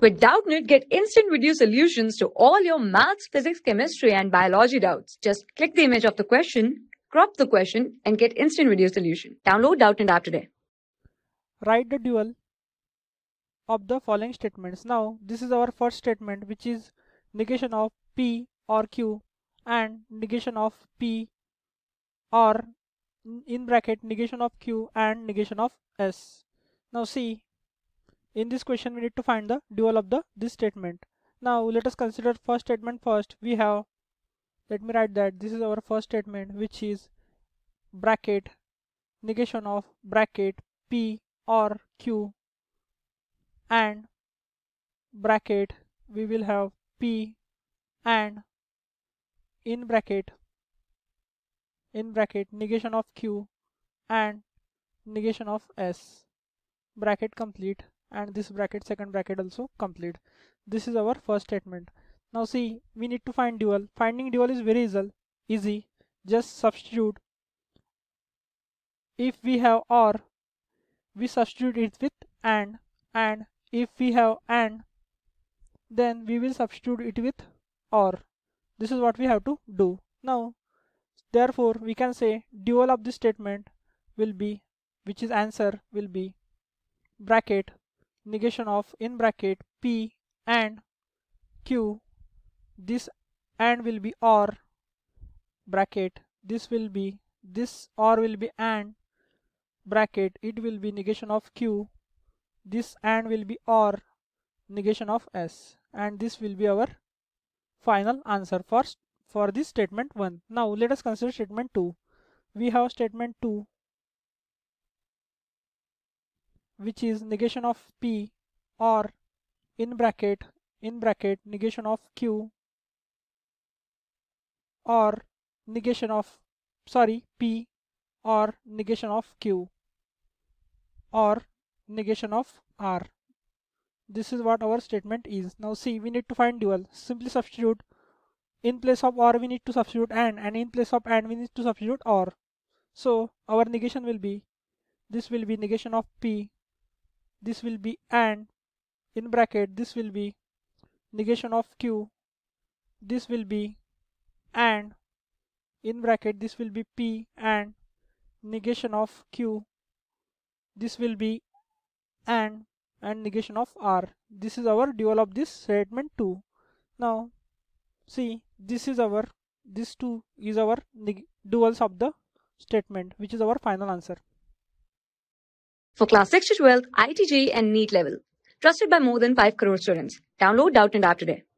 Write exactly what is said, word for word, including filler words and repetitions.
With Doubtnut, get instant video solutions to all your maths, physics, chemistry, and biology doubts. Just click the image of the question, crop the question, and get instant video solution. Download Doubtnut app today. Write the dual of the following statements. Now, this is our first statement, which is negation of P or Q and negation of P, or in bracket negation of Q and negation of S. Now see, in this question we need to find the dual of the this statement. Now let us consider first statement first. We have, let me write that this is our first statement, which is bracket negation of bracket P or Q and bracket we will have P and in bracket in bracket negation of Q and negation of S, bracket complete, and this bracket second bracket also complete. This is our first statement. Now see, we need to find dual. Finding dual is very easy. Just substitute. If we have or, we substitute it with and, and if we have and, then we will substitute it with or. This is what we have to do. Now therefore we can say dual of this statement will be, which is answer, will be bracket negation of in bracket P and Q. This and will be or, bracket this will be, this or will be and, bracket it will be negation of Q. This and will be or, negation of S, and this will be our final answer for for this statement one. Now let us consider statement two. We have statement two, which is negation of P or in bracket in bracket negation of Q or negation of sorry P or negation of Q or negation of R. This is what our statement is. Now see, we need to find dual. Simply substitute. In place of or we need to substitute and, and in place of and we need to substitute or. So our negation will be, this will be negation of P, this will be and, in bracket this will be negation of Q, this will be and, in bracket this will be P and negation of Q, this will be and, and negation of R. This is our dual of this statement two. Now see, this is our, this two is our duals of the statement, which is our final answer. For class six to twelve, I I T J E E and NEET level. Trusted by more than five crore students. Download Doubtnut app today.